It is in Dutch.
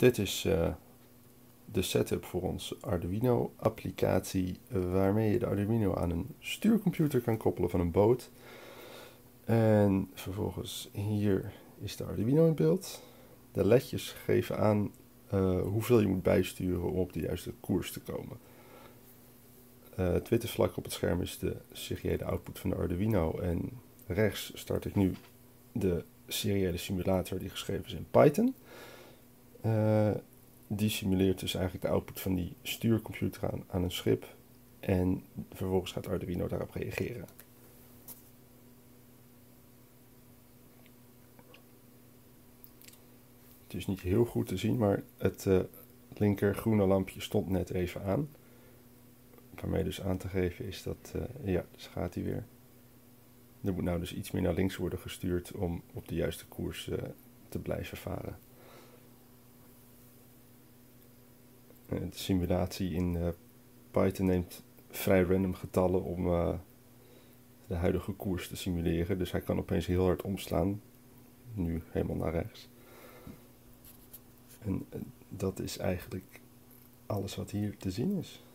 Dit is de setup voor onze Arduino applicatie waarmee je de Arduino aan een stuurcomputer kan koppelen van een boot. En vervolgens hier is de Arduino in beeld. De ledjes geven aan hoeveel je moet bijsturen om op de juiste koers te komen. Het witte vlak op het scherm is de seriële output van de Arduino en rechts start ik nu de seriële simulator die geschreven is in Python. Die simuleert dus eigenlijk de output van die stuurcomputer aan een schip en vervolgens gaat Arduino daarop reageren. Het is niet heel goed te zien, maar het linker groene lampje stond net even aan. Waarmee dus aan te geven is dat, ja, dus gaat hij weer. Er moet nou dus iets meer naar links worden gestuurd om op de juiste koers te blijven varen. De simulatie in Python neemt vrij random getallen om de huidige koers te simuleren. Dus hij kan opeens heel hard omslaan. Nu helemaal naar rechts. En dat is eigenlijk alles wat hier te zien is.